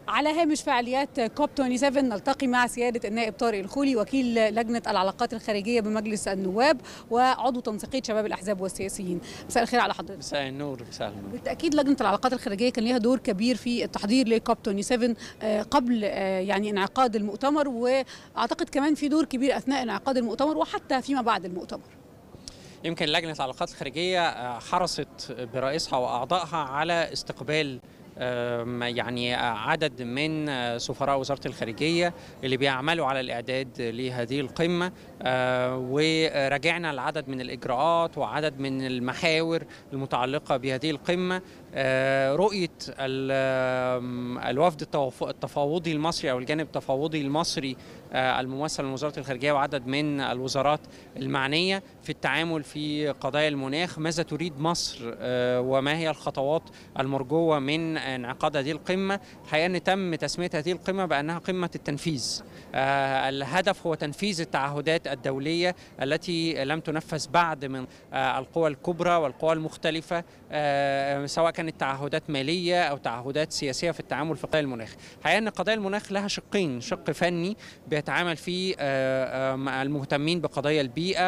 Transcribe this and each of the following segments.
على هامش فعاليات كوب 27 نلتقي مع سيادة النائب طارق الخولي وكيل لجنة العلاقات الخارجية بمجلس النواب وعضو تنسيقية شباب الأحزاب والسياسيين. مساء الخير على حضرتك. مساء النور. مساء النور. بالتأكيد لجنة العلاقات الخارجية كان لها دور كبير في التحضير لكوب 27 قبل يعني انعقاد المؤتمر، وأعتقد كمان في دور كبير أثناء انعقاد المؤتمر وحتى فيما بعد المؤتمر. يمكن لجنة العلاقات الخارجية حرصت برئيسها وأعضائها على استقبال يعني عدد من سفراء وزارة الخارجية اللي بيعملوا على الإعداد لهذه القمة، وراجعنا العدد من الإجراءات وعدد من المحاور المتعلقة بهذه القمة. رؤية الوفد التفاوضي المصري أو الجانب التفاوضي المصري الممثل من وزارة الخارجية وعدد من الوزارات المعنية في التعامل في قضايا المناخ، ماذا تريد مصر وما هي الخطوات المرجوة من انعقاد هذه القمة. حقيقة أن تم تسمية هذه القمة بأنها قمة التنفيذ. الهدف هو تنفيذ التعهدات الدولية التي لم تنفذ بعد من القوى الكبرى والقوى المختلفة، سواء كانت تعهدات مالية أو تعهدات سياسية في التعامل في قضايا المناخ. حقيقة أن قضايا المناخ لها شقين، شق فني بيتعامل فيه المهتمين بقضايا البيئة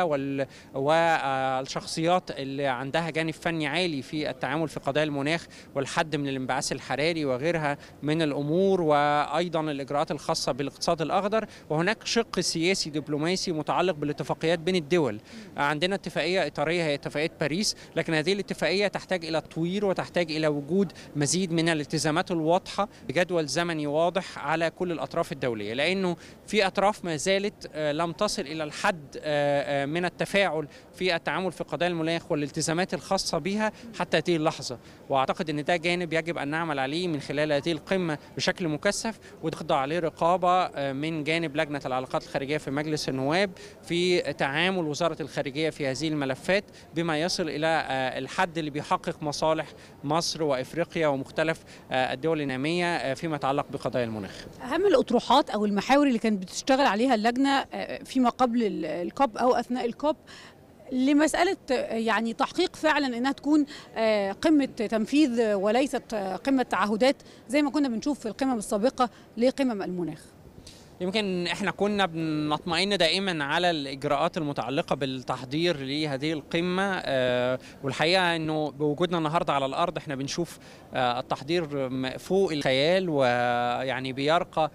والشخصيات اللي عندها جانب فني عالي في التعامل في قضايا المناخ والحد من الانبعاث الحراري وغيرها من الأمور، وأيضا الإجراءات الخاصة بالاقتصاد الأخضر. وهناك شق سياسي دبلوماسي متعلق بالاتفاقيات بين الدول. عندنا اتفاقية إطارية هي اتفاقية باريس، لكن هذه الاتفاقية تحتاج إلى تطوير وتحتاج إلى وجود مزيد من الالتزامات الواضحة بجدول زمني واضح على كل الأطراف الدولية، لأنه في أطراف ما زالت لم تصل إلى الحد من التفاعل في التعامل في قضايا المناخ والالتزامات الخاصة بها حتى هذه اللحظة. وأعتقد أن ده جانب يجب أن نعمل عليه من خلال هذه القمة بشكل مكثف، وتخضع عليه رقابة من جانب لجنة العلاقات الخارجية في مجلس النواب في تعامل وزارة الخارجية في هذه الملفات بما يصل إلى الحد اللي بيحقق مصالح مصر وإفريقيا ومختلف الدول النامية فيما يتعلق بقضايا المناخ. أهم الأطروحات أو المحاور اللي كانت بتشتغل عليها اللجنة فيما قبل الكوب أو أثناء الكوب لمسألة يعني تحقيق فعلا أنها تكون قمة تنفيذ وليست قمة تعهدات زي ما كنا بنشوف في القمم السابقة لقمم المناخ. يمكن احنا كنا بنطمئن دائما على الاجراءات المتعلقه بالتحضير لهذه القمه، والحقيقه انه بوجودنا النهارده على الارض احنا بنشوف التحضير فوق الخيال، ويعني بيرقى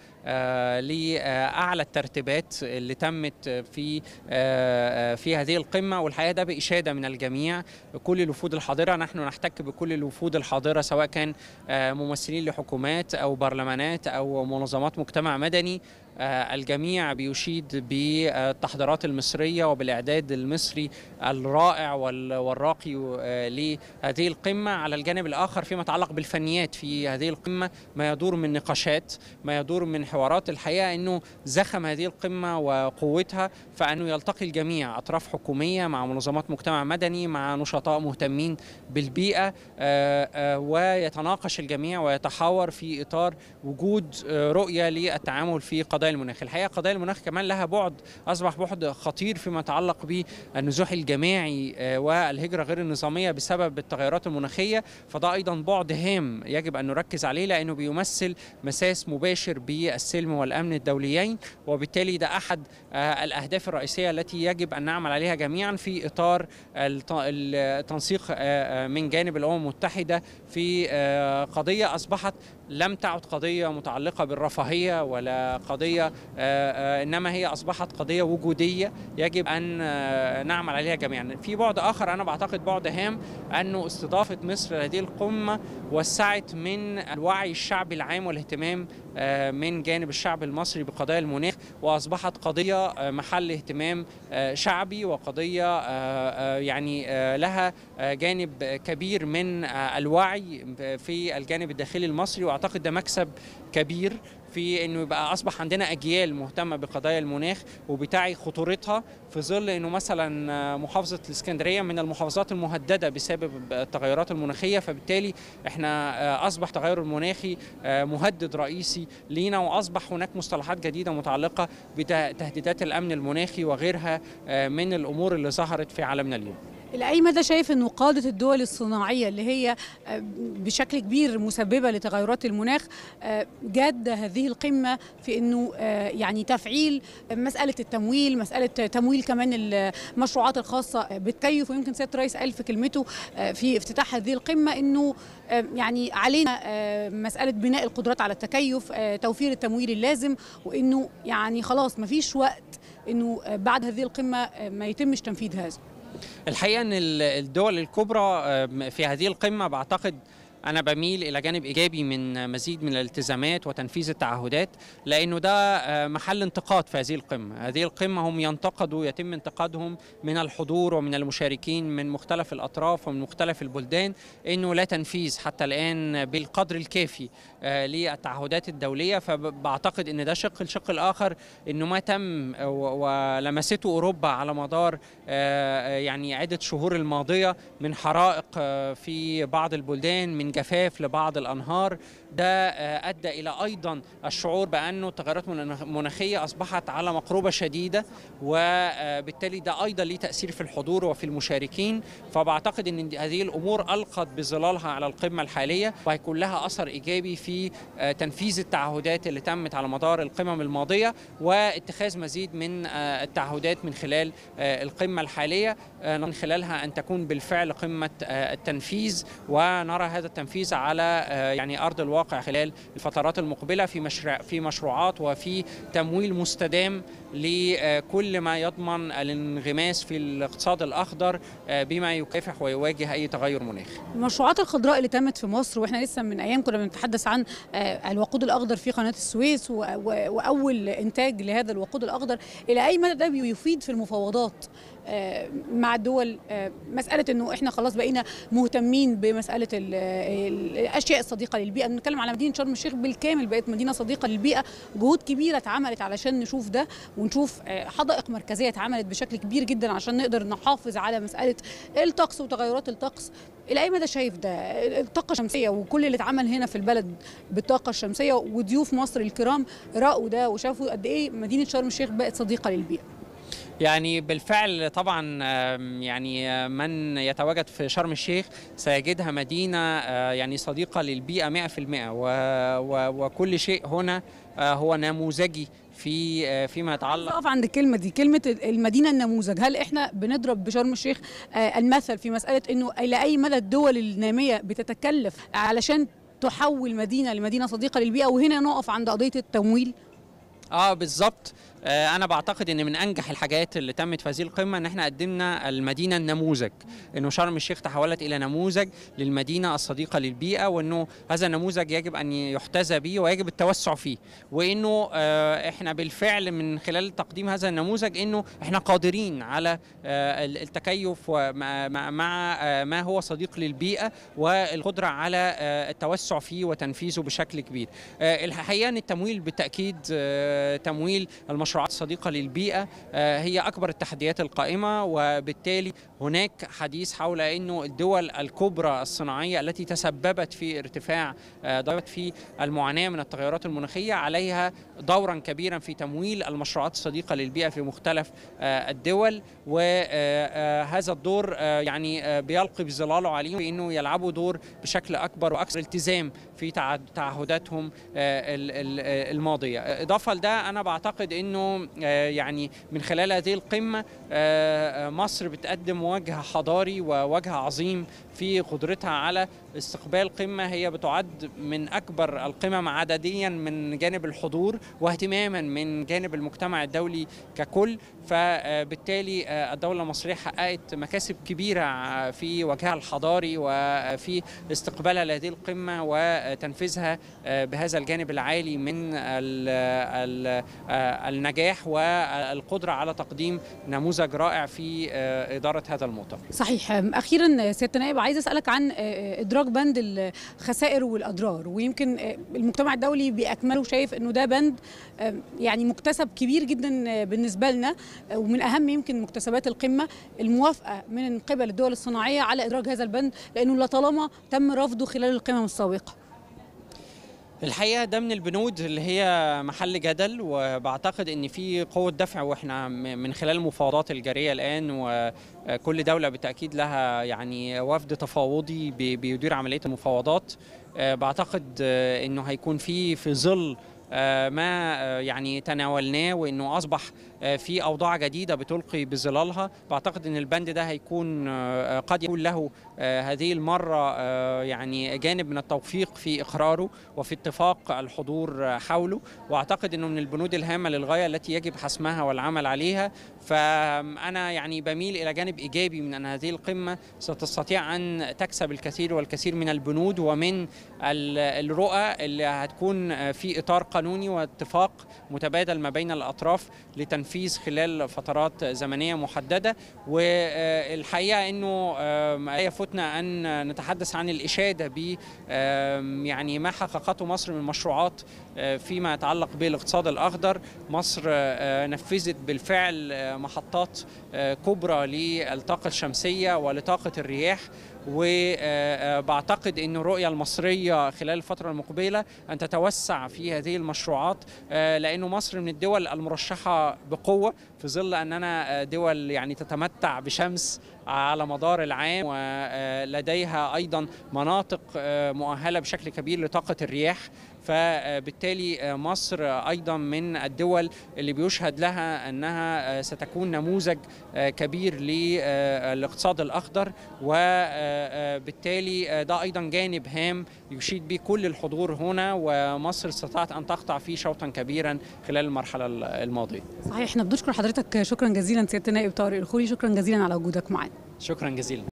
لاعلى الترتيبات اللي تمت في هذه القمه. والحقيقه ده باشاده من الجميع، كل الوفود الحاضره. نحن نحتك بكل الوفود الحاضره سواء كان ممثلين لحكومات او برلمانات او منظمات مجتمع مدني. الجميع بيشيد بالتحضيرات المصرية وبالإعداد المصري الرائع والراقي لهذه القمة. على الجانب الآخر فيما يتعلق بالفنيات في هذه القمة، ما يدور من نقاشات، ما يدور من حوارات. الحقيقة أنه زخم هذه القمة وقوتها فأنه يلتقي الجميع، أطراف حكومية مع منظمات مجتمع مدني مع نشطاء مهتمين بالبيئة، ويتناقش الجميع ويتحاور في إطار وجود رؤية للتعامل في قضايا المناخ. الحقيقة قضايا المناخ كمان لها أصبح بعد خطير فيما يتعلق بالنزوح الجماعي والهجرة غير النظامية بسبب التغيرات المناخية. فده أيضا بعد هام يجب أن نركز عليه، لأنه بيمثل مساس مباشر بالسلم والأمن الدوليين، وبالتالي ده أحد الأهداف الرئيسية التي يجب أن نعمل عليها جميعا في إطار التنسيق من جانب الأمم المتحدة في قضية أصبحت لم تعد قضية متعلقة بالرفاهية ولا قضية، إنما هي أصبحت قضية وجودية يجب أن نعمل عليها جميعا. في بعد آخر أنا بعتقد بعد هام، أنه استضافة مصر هذه القمة وسعت من الوعي الشعبي العام والاهتمام من جانب الشعب المصري بقضايا المناخ، وأصبحت قضية محل اهتمام شعبي، وقضية يعني لها جانب كبير من الوعي في الجانب الداخلي المصري. وأعتقد ده مكسب كبير في انه يبقى اصبح عندنا اجيال مهتمه بقضايا المناخ وبتعي خطورتها، في ظل انه مثلا محافظه الاسكندريه من المحافظات المهدده بسبب التغيرات المناخيه. فبالتالي احنا اصبح تغير المناخي مهدد رئيسي لينا، واصبح هناك مصطلحات جديده متعلقه بتهديدات الامن المناخي وغيرها من الامور اللي ظهرت في عالمنا اليوم. إلى أي مدى شايف أنه قادة الدول الصناعية اللي هي بشكل كبير مسببة لتغيرات المناخ جاد هذه القمة في أنه يعني تفعيل مسألة التمويل، مسألة تمويل كمان المشروعات الخاصة بالتكيف؟ ويمكن سيادة الرئيس قال في كلمته في افتتاح هذه القمة أنه يعني علينا مسألة بناء القدرات على التكيف، توفير التمويل اللازم، وأنه يعني خلاص ما فيش وقت أنه بعد هذه القمة ما يتمش تنفيذ هذا. الحقيقة أن الدول الكبرى في هذه القمة بعتقد أنا بميل إلى جانب إيجابي من مزيد من الالتزامات وتنفيذ التعهدات، لأنه ده محل انتقاد في هذه القمة. هذه القمة هم ينتقدوا، يتم انتقادهم من الحضور ومن المشاركين من مختلف الأطراف ومن مختلف البلدان، أنه لا تنفيذ حتى الآن بالقدر الكافي للتعهدات الدولية. فبعتقد أن ده شق. الشق الآخر أنه ما تم ولمسته أوروبا على مدار يعني عدة شهور الماضية من حرائق في بعض البلدان، من جفاف لبعض الأنهار، ده أدى إلى أيضا الشعور بأنه التغيرات المناخية أصبحت على مقربة شديدة، وبالتالي ده أيضا ليه تأثير في الحضور وفي المشاركين. فبعتقد أن هذه الأمور ألقت بظلالها على القمة الحالية، وهيكون لها أثر إيجابي في تنفيذ التعهدات اللي تمت على مدار القمم الماضية، واتخاذ مزيد من التعهدات من خلال القمة الحالية، من خلالها أن تكون بالفعل قمة التنفيذ، ونرى هذا التنفيذ على يعني أرض الواقع خلال الفترات المقبلة في مشروعات وفي تمويل مستدام لكل ما يضمن الانغماس في الاقتصاد الأخضر بما يكافح ويواجه أي تغير مناخي. المشروعات الخضراء اللي تمت في مصر، واحنا لسه من أيام كنا بنتحدث عن الوقود الأخضر في قناة السويس وأول إنتاج لهذا الوقود الأخضر، إلى أي مدى ده بيفيد في المفاوضات مع الدول؟ مسألة أنه إحنا خلاص بقينا مهتمين بمسألة الأشياء الصديقة للبيئة. بنتكلم على مدينة شرم الشيخ بالكامل بقت مدينة صديقة للبيئة، جهود كبيرة اتعملت علشان نشوف ده، ونشوف حدائق مركزية اتعملت بشكل كبير جدا عشان نقدر نحافظ على مسألة الطقس وتغيرات الطقس. إلى أي مدى شايف ده؟ الطاقة الشمسية وكل اللي اتعمل هنا في البلد بالطاقة الشمسية، وضيوف مصر الكرام رأوا ده وشافوا قد إيه مدينة شرم الشيخ بقت صديقة للبيئة. يعني بالفعل طبعا يعني من يتواجد في شرم الشيخ سيجدها مدينة يعني صديقة للبيئة 100%، وكل شيء هنا هو نموذجي فيما يتعلق. أقف عند الكلمة دي، كلمة المدينة النموذج. هل إحنا بنضرب بشرم الشيخ المثل في مسألة إنه إلى أي مدى الدول النامية بتتكلف علشان تحول مدينة لمدينة صديقة للبيئة؟ وهنا نقف عند قضية التمويل. بالظبط. أنا بعتقد إن من أنجح الحاجات اللي تمت في هذه القمة إن إحنا قدمنا المدينة النموذج، إنه شرم الشيخ تحولت إلى نموذج للمدينة الصديقة للبيئة، وإنه هذا النموذج يجب أن يحتذى به ويجب التوسع فيه، وإنه إحنا بالفعل من خلال تقديم هذا النموذج إنه إحنا قادرين على التكيف مع ما هو صديق للبيئة، والقدرة على التوسع فيه وتنفيذه بشكل كبير. الحقيقة أن التمويل بالتأكيد، تمويل المشروعات الصديقة للبيئة هي أكبر التحديات القائمة، وبالتالي هناك حديث حول أنه الدول الكبرى الصناعية التي تسببت في ارتفاع في المعاناة من التغيرات المناخية عليها دورا كبيرا في تمويل المشروعات الصديقة للبيئة في مختلف الدول، وهذا الدور يعني بيلقي بظلاله عليهم بأنه يلعبوا دور بشكل أكبر وأكثر التزام في تعهداتهم الماضية. إضافة لده أنا بعتقد أنه يعني من خلال هذه القمة مصر بتقدم وجه حضاري ووجه عظيم في قدرتها على استقبال قمة هي بتعد من أكبر القمم عدديا من جانب الحضور واهتماما من جانب المجتمع الدولي ككل. فبالتالي الدولة المصرية حققت مكاسب كبيرة في وجهها الحضاري وفي استقبالها لهذه القمة وتنفيذها بهذا الجانب العالي من النجاح والقدرة على تقديم نموذج رائع في إدارة هذا المؤتمر. صحيح. أخيرا سيادة النائب، عايز أسألك عن إدراج بند الخسائر والأضرار، ويمكن المجتمع الدولي بأكمله شايف أنه ده بند يعني مكتسب كبير جدا بالنسبة لنا، ومن أهم يمكن مكتسبات القمة الموافقة من قبل الدول الصناعية على إدراج هذا البند، لأنه لطالما تم رفضه خلال القمم السابقة. الحقيقة ده من البنود اللي هي محل جدل، وبعتقد ان في قوة دفع، واحنا من خلال المفاوضات الجارية الآن، وكل دولة بالتأكيد لها يعني وفد تفاوضي بيدير عملية المفاوضات. بعتقد انه هيكون في ظل ما يعني تناولناه، وانه اصبح في اوضاع جديده بتلقي بظلالها. بعتقد ان البند ده هيكون قد يكون له هذه المره يعني جانب من التوفيق في اقراره وفي اتفاق الحضور حوله، واعتقد انه من البنود الهامه للغايه التي يجب حسمها والعمل عليها. فانا يعني بميل الى جانب ايجابي من ان هذه القمه ستستطيع ان تكسب الكثير والكثير من البنود ومن الرؤى اللي هتكون في اطار قانوني واتفاق متبادل ما بين الاطراف لتنفيذ خلال فترات زمنيه محدده. والحقيقه انه لا يفوتنا ان نتحدث عن الاشاده ب يعني ما حققته مصر من مشروعات فيما يتعلق بالاقتصاد الاخضر. مصر نفذت بالفعل محطات كبرى للطاقه الشمسيه ولطاقه الرياح، وبعتقد أن الرؤية المصرية خلال الفترة المقبلة أن تتوسع في هذه المشروعات، لأنه مصر من الدول المرشحة بقوة في ظل أننا دول يعني تتمتع بشمس على مدار العام، ولديها أيضا مناطق مؤهلة بشكل كبير لطاقة الرياح. فبالتالي مصر أيضا من الدول اللي بيشهد لها أنها ستكون نموذج كبير للاقتصاد الأخضر، وبالتالي ده أيضا جانب هام يشيد به كل الحضور هنا، ومصر استطاعت أن تقطع فيه شوطا كبيرا خلال المرحلة الماضية. صحيح، احنا بنشكر حضرتك شكرا جزيلا سيادة النائب طارق الخولي، شكرا جزيلا على وجودك معنا. شكرا جزيلا.